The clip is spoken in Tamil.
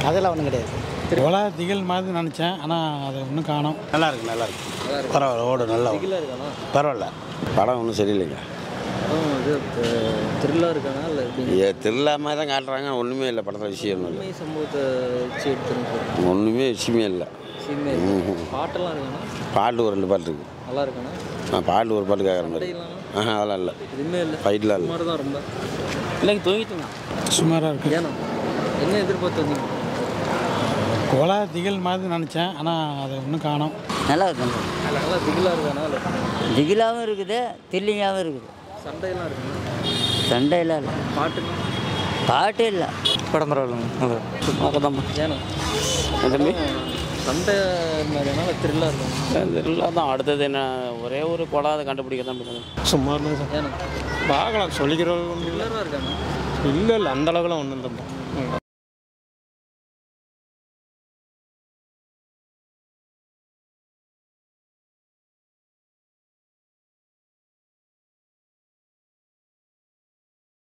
அதெல்லாம் ஒன்றும் கிடையாது. கொலை திகில் மாதிரி நினச்சேன், ஆனால் அது ஒன்றும் காணோம். நல்லா இருக்கு பரவாயில்ல, ஓடு நல்லா பரவாயில்ல. படம் ஒன்றும் சரியில்லைங்க. இது த்ரில்லாக இருக்கானா இல்லை திருவிழா மாதிரி தான் காட்டுறாங்க, ஒன்றுமே இல்லை படத்தில் விஷயம் இல்லை. சம்பவத்தை வச்சு எடுத்துன்னு ஒன்றுமே விஷயமே இல்லை. பாட்டெல்லாம் இருக்கானா? பாட்டு ஒரு 2 பாட்டு இருக்குது. நல்லா இருக்கானா? பாட்டு ஒரு பாட்டு கேட்குற மாதிரி. அதெல்லாம் இல்லை, எதுவுமே இல்லை, ஃபைட்லாம் இல்லை. சுமார் தான் ரொம்ப. இல்லைங்க தூங்கிட்டுங்க. சுமாராக இருக்குது. ஏன்னா என்ன எதிர்பார்த்து வந்தீங்க? கொலை திகில் மாதிரி நினச்சேன், ஆனால் அது ஒன்றும் காணோம். நல்லா இருக்குங்க. நல்லா திகிலாக இருக்கானா இல்லை திகிலாகவும் இருக்குது, த்ரில்லிங்காகவும் இருக்குது. சண்டையெல்லாம் இருக்குங்க? சண்டையெல்லாம் இல்லை. பாட்டு இல்லை. படம் பரவாயில்லைங்க. ஏன்னா சண்டை மாதிரினால த்ரில்லாக இருக்கும். த்ரில்லாக தான். அடுத்தது என்ன, ஒரே ஒரு கொலை அதை கண்டுபிடிக்க தான் பண்ணுது. சும்மா ஏன்னா பார்க்கலாம், சொல்லிக்கிறோம். த்ரில்லராக இருக்காங்க. இல்லை அந்தளவுக்குலாம் ஒன்றும் இல்லை.